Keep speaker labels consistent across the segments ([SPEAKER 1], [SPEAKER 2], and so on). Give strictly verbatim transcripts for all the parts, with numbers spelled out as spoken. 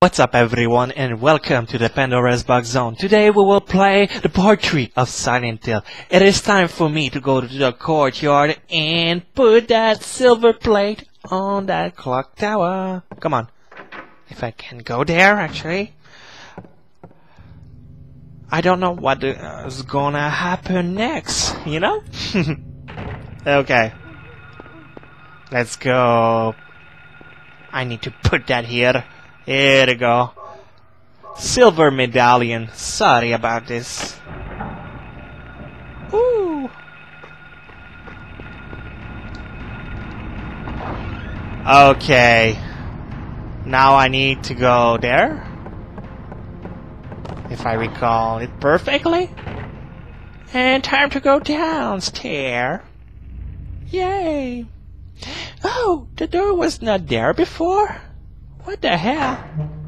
[SPEAKER 1] What's up everyone and welcome to the Pandora's Box Zone. Today we will play the part three of Silent Hill. It is time for me to go to the courtyard and put that silver plate on that clock tower. Come on. If I can go there actually. I don't know what is gonna happen next, you know? Okay. Let's go. I need to put that here. Here we go. Silver medallion. Sorry about this. Ooh. Okay. Now I need to go there. If I recall it perfectly. And time to go downstairs. Yay. Oh, the door was not there before. What the hell?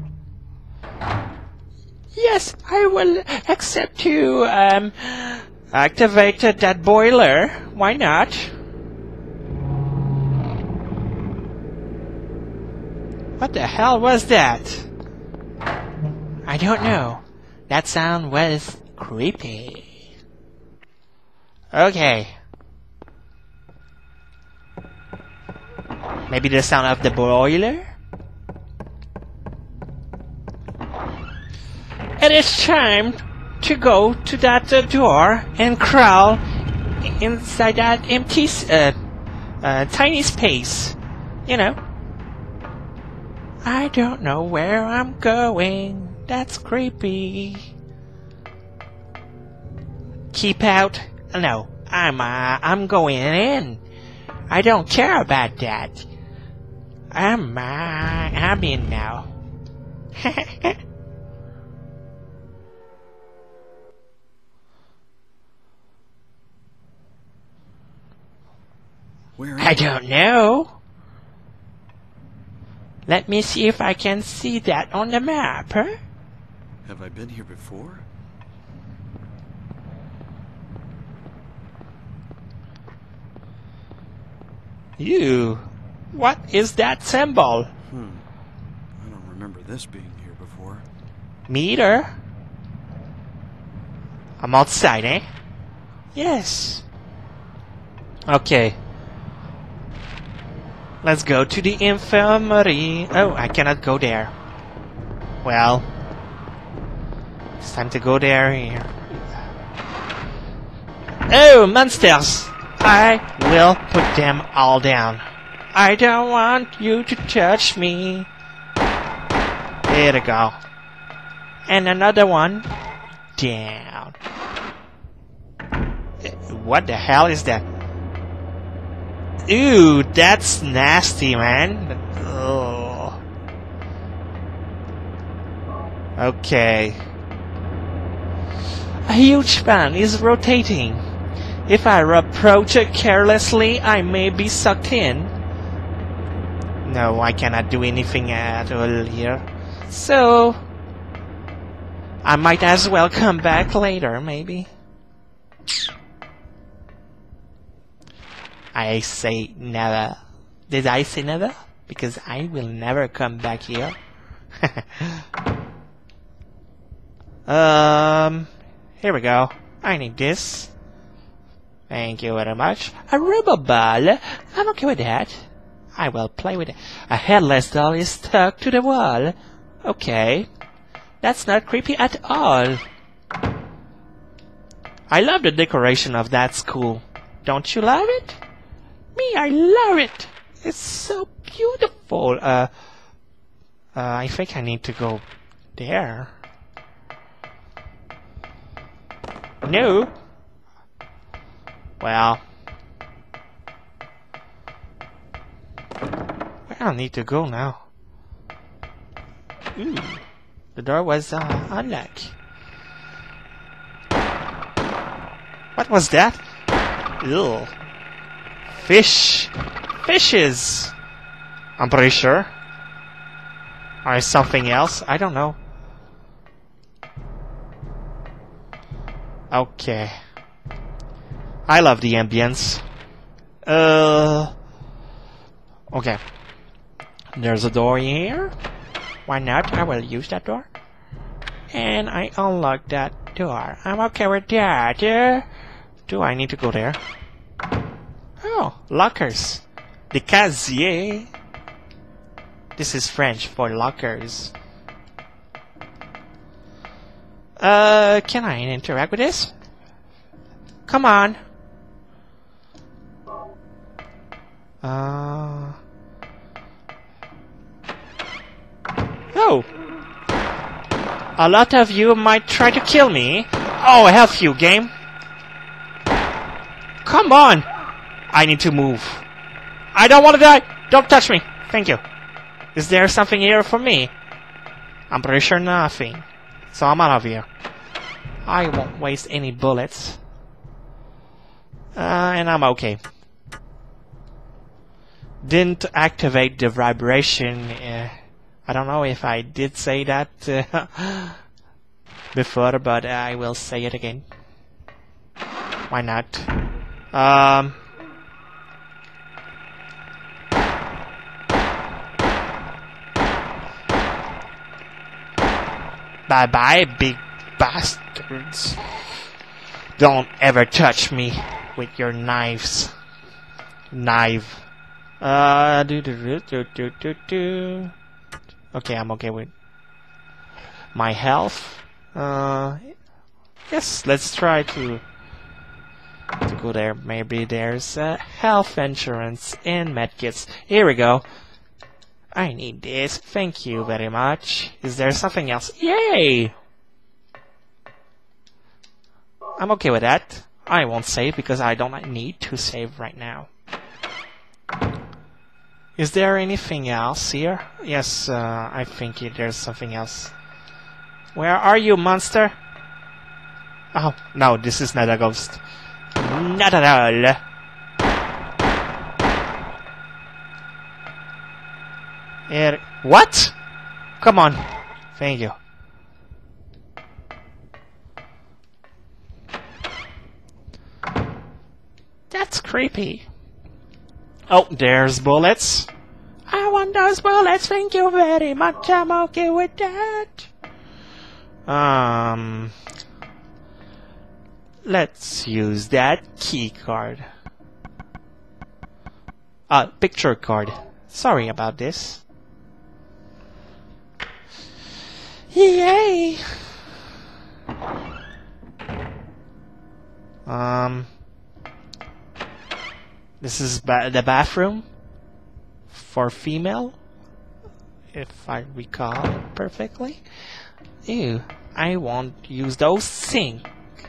[SPEAKER 1] Yes, I will accept to um activate that boiler. Why not? What the hell was that? I don't know. That sound was creepy. Okay. Maybe the sound of the boiler? It is time to go to that uh, door and crawl inside that empty, uh, uh, tiny space. You know. I don't know where I'm going. That's creepy. Keep out. No, I'm uh, I'm going in. I don't care about that. I'm uh, I'm in now.
[SPEAKER 2] Where
[SPEAKER 1] I don't know. Let me see if I can see that on the map, huh?
[SPEAKER 2] Have I been here before?
[SPEAKER 1] You. What is that symbol?
[SPEAKER 2] Hmm. I don't remember this being here before.
[SPEAKER 1] Me either. I'm outside, eh? Yes. Okay. Let's go to the infirmary. Oh, I cannot go there. Well, it's time to go there here. Oh, monsters! I will put them all down. I don't want you to touch me. There we go. And another one down. What the hell is that? Ew, that's nasty, man. Ugh. Okay. A huge fan is rotating. If I approach it carelessly, I may be sucked in. No, I cannot do anything at all here. So, I might as well come back later, maybe. I say never. Did I say never? Because I will never come back here. um, here we go. I need this. Thank you very much. A rubber ball. I'm okay with that. I will play with it. A headless doll is stuck to the wall. Okay. That's not creepy at all. I love the decoration of that school. Don't you love it? Me, I love it. It's so beautiful. Uh, uh, I think I need to go there. No. Well, where I need to go now? Ooh, the door was uh, unlocked. What was that? Ew. Fish. Fishes. I'm pretty sure. Or something else. I don't know. Okay. I love the ambience. Uh. Okay. There's a door here. Why not? I will use that door. And I unlock that door. I'm okay with that. Uh, do I need to go there? Oh, lockers. The casier. This is French for lockers. Uh, can I interact with this? Come on. Uh. Oh. A lot of you might try to kill me. Oh, help you, game. Come on. I need to move. I don't want to die. Don't touch me. Thank you. Is there something here for me? I'm pretty sure nothing. So I'm out of here. I won't waste any bullets. Uh, and I'm okay. Didn't activate the vibration. Uh, I don't know if I did say that uh, before, but I will say it again. Why not? Um... Bye-bye, big bastards. Don't ever touch me with your knives. Knife. Uh, do do do do do do. Okay, I'm okay with my health. Uh, yes, let's try to to go there. Maybe there's uh, health insurance and medkits. Here we go. I need this. Thank you very much. Is there something else? Yay! I'm okay with that. I won't save because I don't need to save right now. Is there anything else here? Yes, uh, I think there's something else. Where are you, monster? Oh, no, this is not a ghost. Not at all. Here. What? Come on. Thank you. That's creepy. Oh, there's bullets. I want those bullets. Thank you very much. I'm okay with that. Um, let's use that key card. Uh, picture card. Sorry about this. Yay! Um, this is ba the bathroom for female, if I recall it perfectly. Ew, I won't use those sink.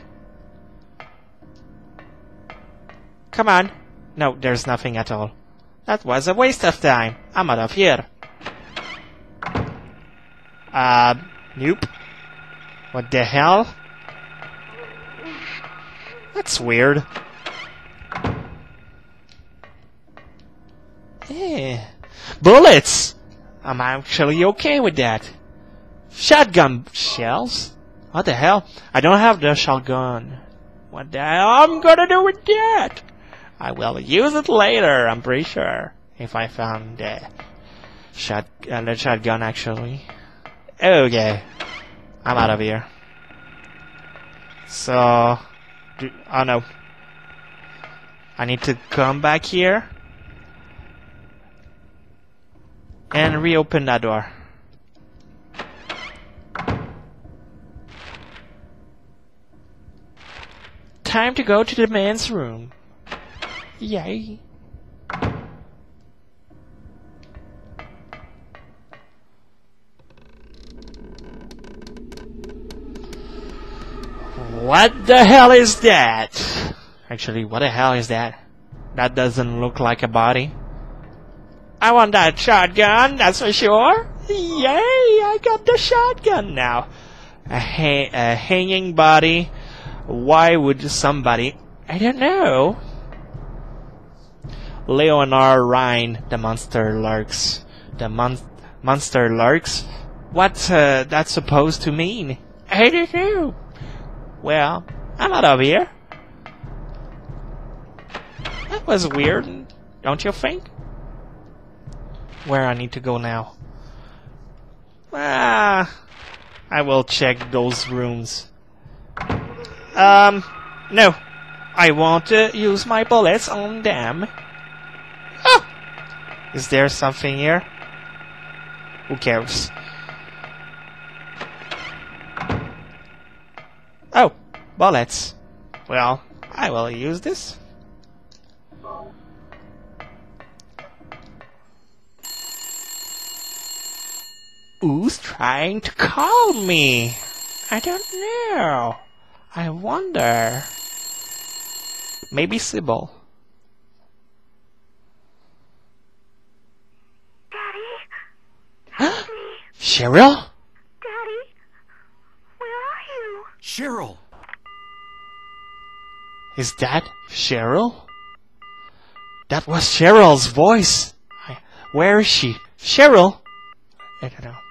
[SPEAKER 1] Come on. No, there's nothing at all. That was a waste of time. I'm out of here. Uh, nope. What the hell? That's weird. Eh. Bullets! I'm actually okay with that. Shotgun shells? What the hell? I don't have the shotgun. What the hell I'm gonna do with that? I will use it later, I'm pretty sure. If I found the shot, uh, the shotgun actually. Okay. I'm out of here. So... Do, oh no. I need to come back here. And reopen that door. Time to go to the man's room. Yay. What the hell is that? Actually, what the hell is that? That doesn't look like a body. I want that shotgun, that's for sure. Yay, I got the shotgun now. A, ha a hanging body. Why would somebody... I don't know. Leonard Rhine, the monster lurks. The mon monster lurks? What's uh, that supposed to mean? I don't know. Well, I'm out of here. That was weird, don't you think? Where I need to go now? Ah, I will check those rooms. Um, no. I want to use my bullets on them. Oh! Is there something here? Who cares? Oh, bullets. Well, I will use this. Who's trying to call me? I don't know. I wonder. Maybe Sybil.
[SPEAKER 3] Daddy?
[SPEAKER 1] Cheryl?
[SPEAKER 3] Daddy? Where are you?
[SPEAKER 2] Cheryl!
[SPEAKER 1] Is that Cheryl? That was Cheryl's voice. I, where is she? Cheryl? I don't know.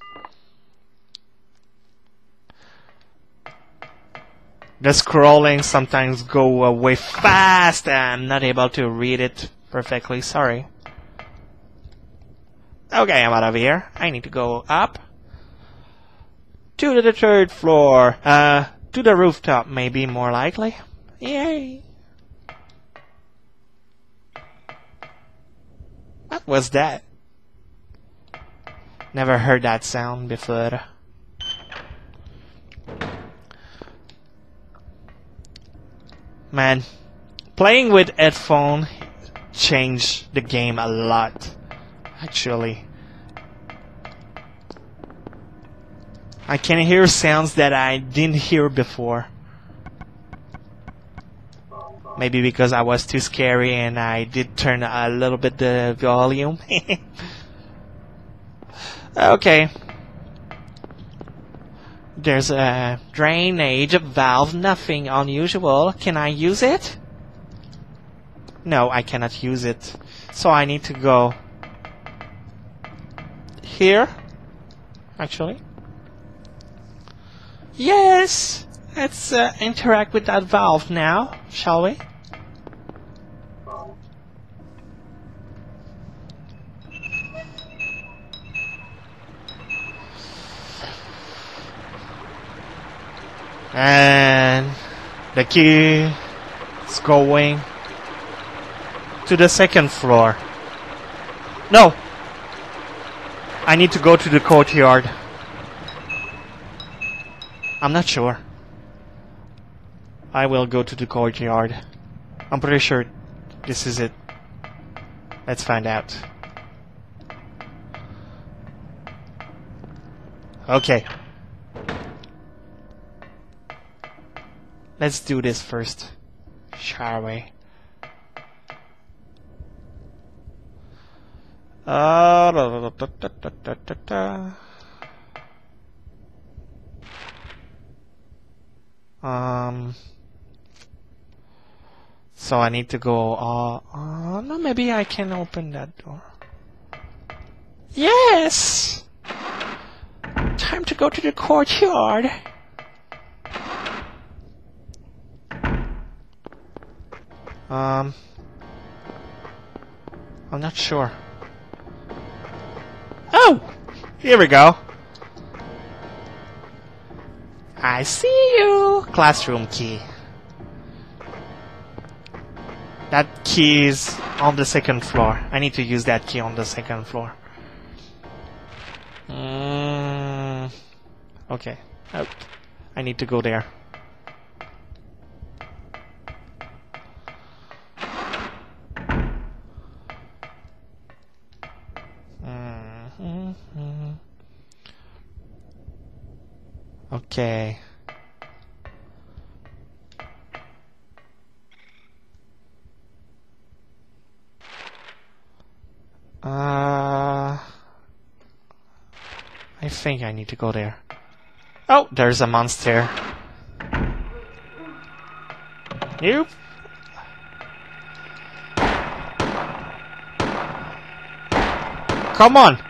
[SPEAKER 1] The scrolling sometimes go away fast and I'm not able to read it perfectly. Sorry. Okay, I'm out of here. I need to go up to the third floor. Uh, to the rooftop, maybe more likely. Yay! What was that? Never heard that sound before. Man, playing with headphone changed the game a lot. Actually, I can hear sounds that I didn't hear before. Maybe because I was too scary and I did turn a little bit the volume. Okay. There's a drainage valve, nothing unusual. Can I use it? No, I cannot use it. So I need to go here, actually. Yes! Let's uh, interact with that valve now, shall we? And the key is going to the second floor. No! I need to go to the courtyard. I'm not sure. I will go to the courtyard. I'm pretty sure this is it. Let's find out. Okay. Let's do this first, shall we? Uh, da, da, da, da, da, da, da. Um. So I need to go. Uh, uh, no, maybe I can open that door. Yes. Time to go to the courtyard. Um, I'm not sure. Oh! Here we go. I see you! Classroom key. That key is on the second floor. I need to use that key on the second floor. Mm, okay. Oh, I need to go there. Okay. Uh, I think I need to go there. Oh, there's a monster. You? Come on!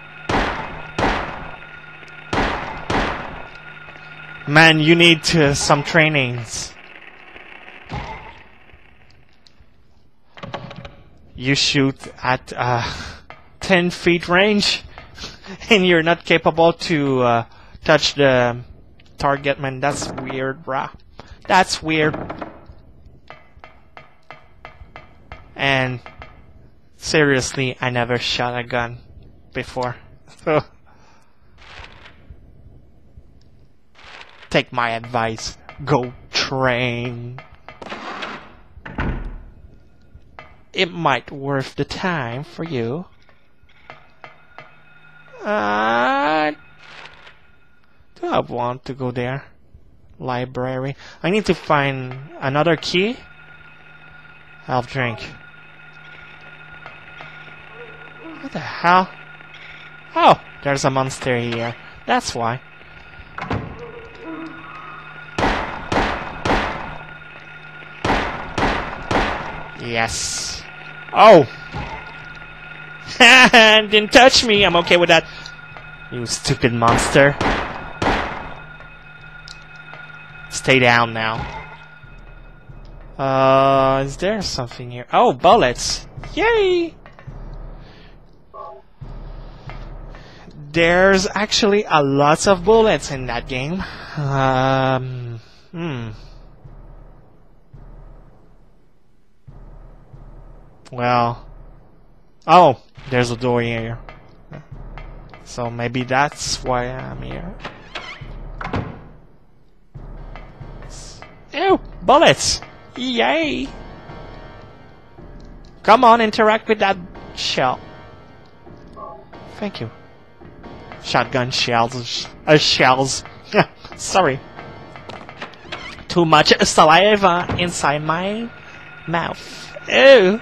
[SPEAKER 1] Man, you need uh, some trainings. You shoot at uh, ten feet range. and you're not capable to uh, touch the target, man. That's weird, bruh. That's weird. And seriously, I never shot a gun before. So take my advice. Go train. It might worth the time for you. Uh, do I want to go there? Library. I need to find another key. Health drink. What the hell? Oh, there's a monster here. That's why. Yes. Oh! Didn't touch me. I'm okay with that. You stupid monster. Stay down now. Uh, is there something here? Oh, bullets. Yay! There's actually a lot of bullets in that game. Um, hmm. Well, oh, there's a door here. So maybe that's why I'm here. Ew, bullets! Yay! Come on, interact with that shell. Thank you. Shotgun shells. Uh, shells. Sorry. Too much saliva inside my mouth. Ew.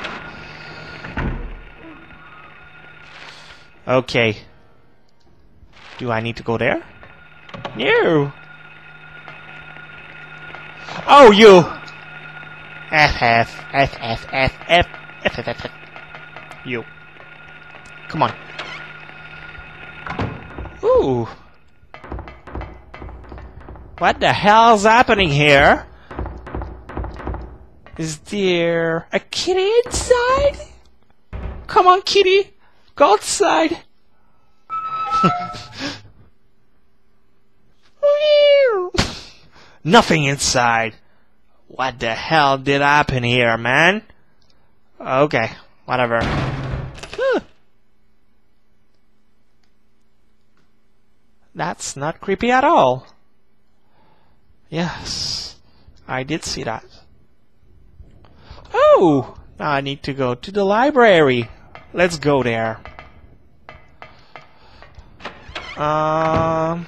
[SPEAKER 1] Okay. Do I need to go there? No. Oh, you! F F F F F F F F F F. You. Come on. Ooh. What the hell's happening here? Is there a kitty inside? Come on, kitty. Go outside. Nothing inside. What the hell did happen here, man? Okay, whatever. Huh. That's not creepy at all. Yes, I did see that. Oh, now I need to go to the library. Let's go there. Um...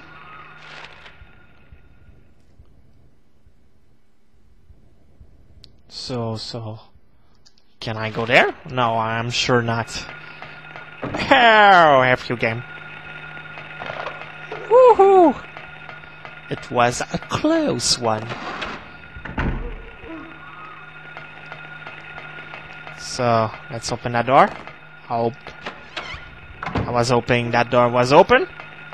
[SPEAKER 1] So, so... Can I go there? No, I'm sure not. Oh, F you game. Woohoo! It was a close one. So, let's open that door. Hope. I was hoping that door was open.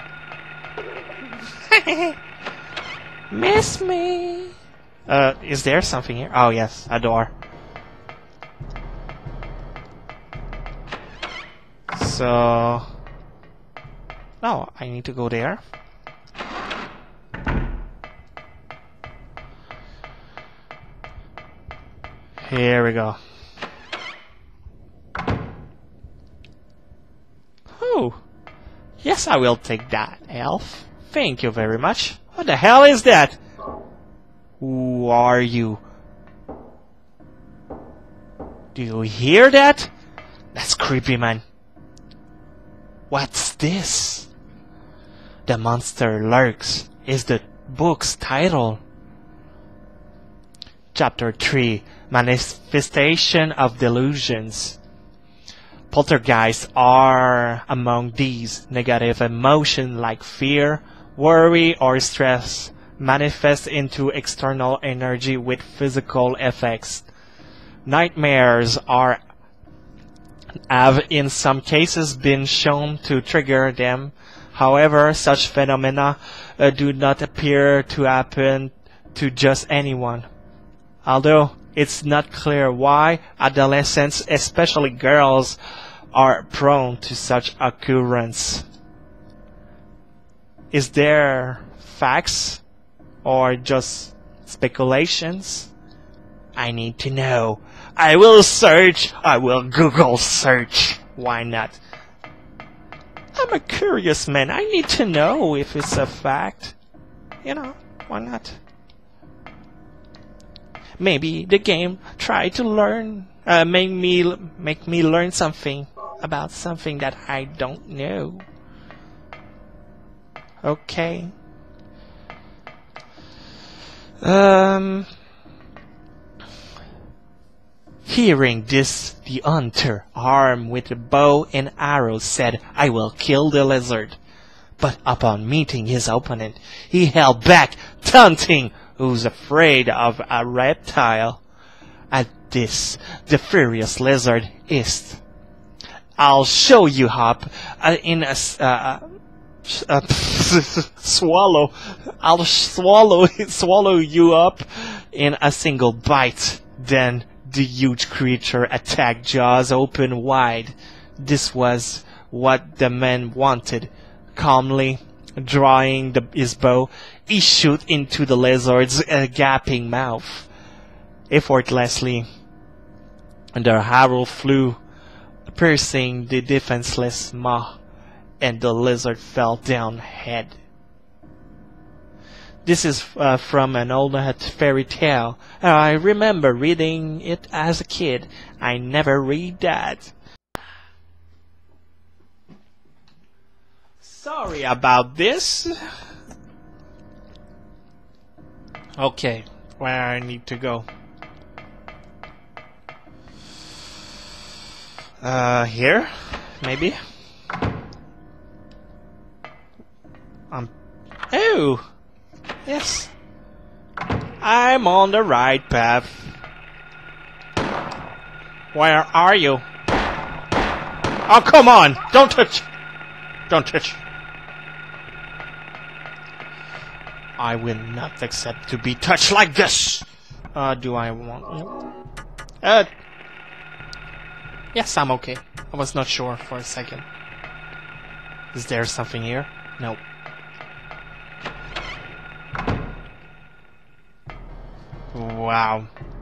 [SPEAKER 1] Miss me. Uh, is there something here? Oh, yes, a door. So... No, I need to go there. Here we go. Oh, yes, I will take that, elf. Thank you very much. What the hell is that? Who are you? Do you hear that? That's creepy, man. What's this? The Monster Lurks is the book's title. Chapter three, Manifestation of Delusions. Poltergeists are among these. Negative emotion like fear, worry, or stress manifest into external energy with physical effects. Nightmares are have in some cases been shown to trigger them. However, such phenomena uh, do not appear to happen to just anyone. Although it's not clear why adolescents, especially girls, are prone to such occurrence. Is there facts or just speculations? I need to know. I will search. I will Google search. Why not? I'm a curious man. I need to know if it's a fact. You know, why not? Maybe the game tried to learn, uh, make me make me learn something about something that I don't know. Okay. Um. Hearing this, the hunter, armed with a bow and arrow, said, "I will kill the lizard." But upon meeting his opponent, he held back, taunting, "Who's afraid of a reptile?" At this, the furious lizard hissed, "I'll show you, Hop, uh, in a uh, uh, swallow. I'll swallow swallow you up in a single bite." Then the huge creature attacked, jaws open wide. This was what the man wanted. Calmly drawing the, his bow, he shot into the lizard's uh, gaping mouth. Effortlessly, the arrow flew, piercing the defenseless maw, and the lizard fell down dead. This is uh, from an old uh, fairy tale. Uh, I remember reading it as a kid. I never read that. Sorry about this. Okay, where I need to go? Uh, here? Maybe? Um, oh! Yes. I'm on the right path. Where are you? Oh, come on! Don't touch! Don't touch! I will not accept to be touched like this! Uh, do I want... Uh... Yes, I'm okay. I was not sure for a second. Is there something here? No. Wow.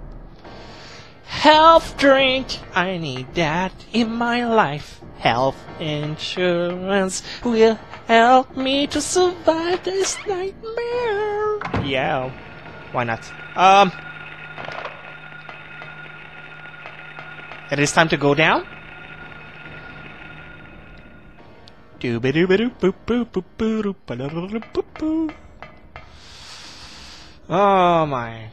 [SPEAKER 1] Health drink! I need that in my life. Health insurance will help me to survive this nightmare. Yeah, why not? Um, it is time to go down. Oh my.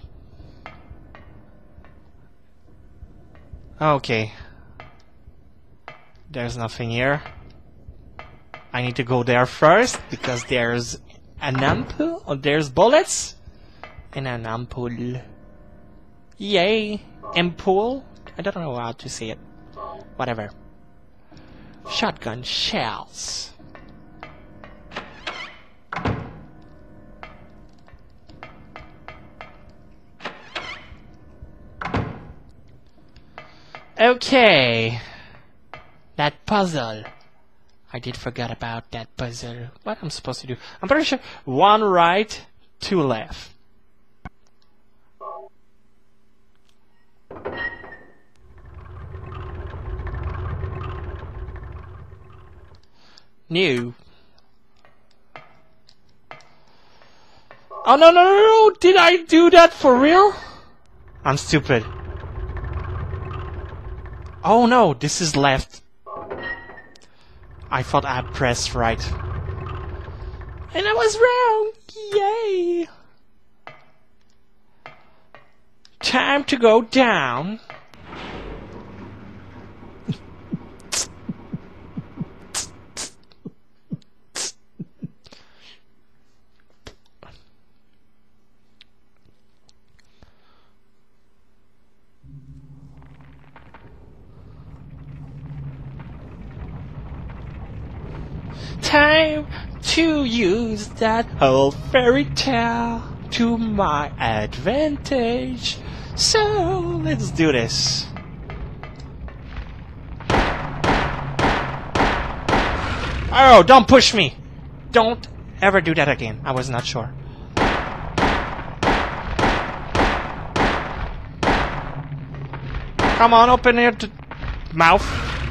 [SPEAKER 1] Okay. There's nothing here. I need to go there first because there's an ampoule. Oh, there's bullets and an ampoule. Yay! Ampoule? I don't know how to say it. Whatever. Shotgun shells. Okay. That puzzle. I did forget about that puzzle. What I'm supposed to do? I'm pretty sure one right, two left. New. Oh no no no no! Did I do that for real? I'm stupid. Oh no, this is left. I thought I pressed right. And I was wrong! Yay! Time to go down. Time to use that old fairy tale to my advantage. So let's do this. Oh, don't push me! Don't ever do that again. I was not sure. Come on, open your t mouth.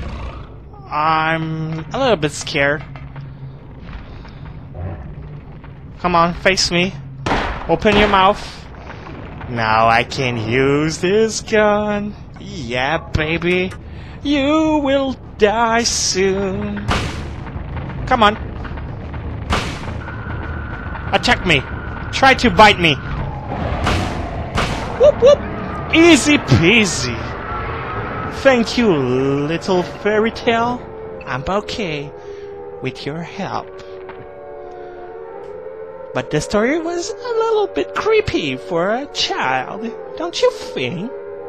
[SPEAKER 1] I'm a little bit scared. Come on, face me. Open your mouth. Now I can use this gun. Yeah, baby. You will die soon. Come on. Attack me. Try to bite me. Whoop whoop. Easy peasy. Thank you, little fairy tale. I'm okay with your help. But the story was a little bit creepy for a child, don't you think?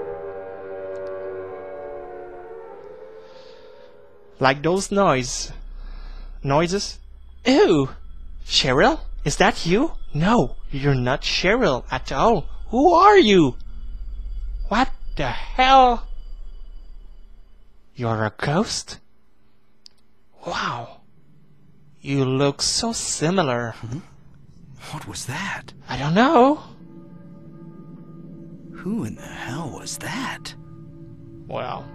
[SPEAKER 1] Like those noise noises? Ew! Cheryl? Is that you? No, you're not Cheryl at all. Who are you? What the hell? You're a ghost? Wow. You look so similar.
[SPEAKER 2] Hmm? What was that?
[SPEAKER 1] I don't know.
[SPEAKER 2] Who in the hell was that?
[SPEAKER 1] Well,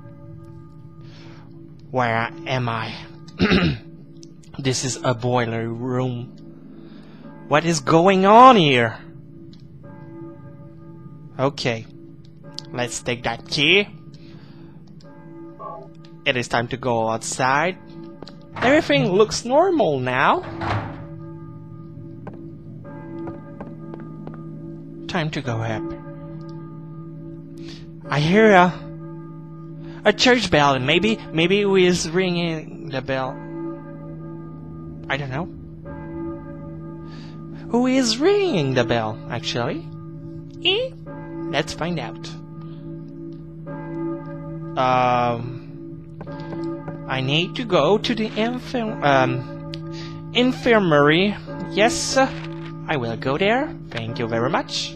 [SPEAKER 1] where am I? This is a boiler room. What is going on here? Okay, let's take that key. It is time to go outside. Everything looks normal now. Time to go up. I hear a a church bell. Maybe maybe who is ringing the bell? I don't know. Who is ringing the bell? Actually, eh? Let's find out. Um. I need to go to the infirm um, infirmary. Yes, uh, I will go there. Thank you very much.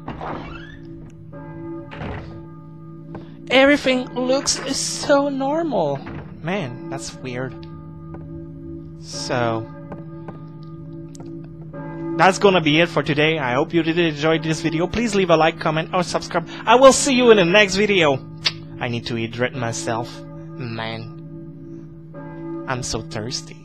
[SPEAKER 1] Everything looks so normal. Man, that's weird. So, that's gonna be it for today. I hope you did enjoy this video. Please leave a like, comment, or subscribe. I will see you in the next video. I need to hydrate myself. Man. I'm so thirsty.